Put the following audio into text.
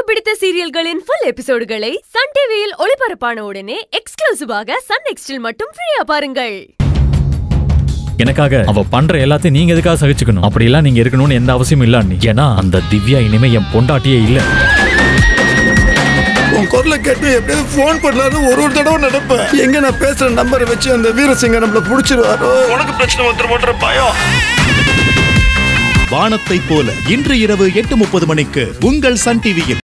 பிடித்த சீரியல்களின் full எபிசோடுகளை Sun டிவியில் ஒளிபரப்பான உடனே எக்ஸ்க்ளூசிவாக சன் நெக்ஸ்டில் மட்டும் ஃப்ரீயா பாருங்கள். எனக்காக அவ பண்ற எல்லாத்தையும் நீங்க எதுக்காக சகிச்சுக்கணும்? அப்படி எல்லாம் நீங்க இருக்கணும்னு எந்த அவசியமும் இல்ல அண்ணி. ஏன்னா அந்த திவ்யா இனிமே என் பொண்டாட்டியே இல்ல. உன் குரலை கேட்டு எப்படியாவது போன் பண்ணாரு ஒரு தடவை நடப்பேன். எங்க நான் பேசுற நம்பரை வச்சு அந்த வீரசிங்க நம்மள புடிச்சிருவாரோ, உனக்கு பிரச்சனை வந்துருமோன்ற பயம். வானத்தை போல இன்று இரவு 8:30 மணிக்கு உங்கள் சன் டிவியில்.